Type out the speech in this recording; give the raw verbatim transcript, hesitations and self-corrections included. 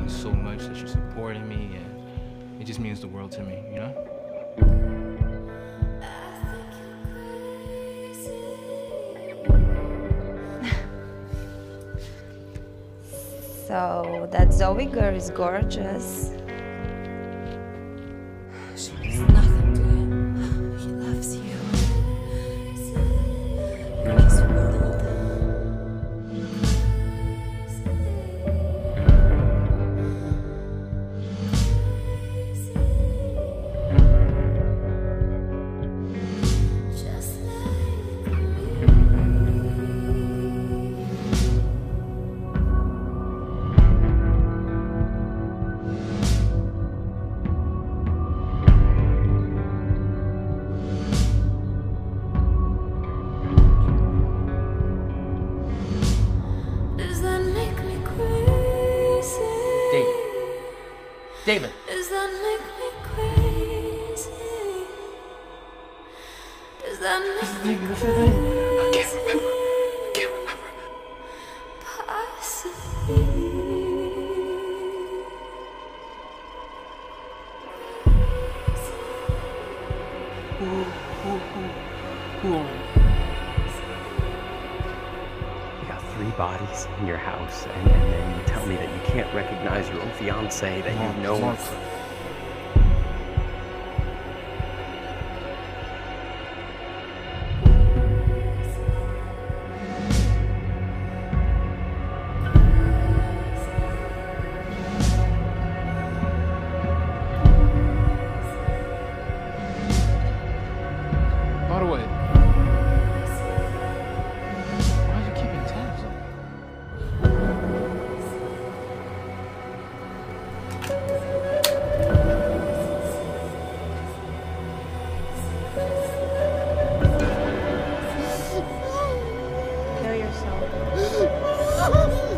so much that you're supporting me, and it just means the world to me, you know? So that Zoe girl is gorgeous. She means nothing to him. He loves you. In his world. David. Does that make me crazy? Does that make me crazy? I can't remember. I can't remember. Possibly. Who, who, who, who? You got three bodies in your house, and, and then you tell me that you can't recognize your own fiance that you've known. By the way, why are you keeping tabs on Kill yourself.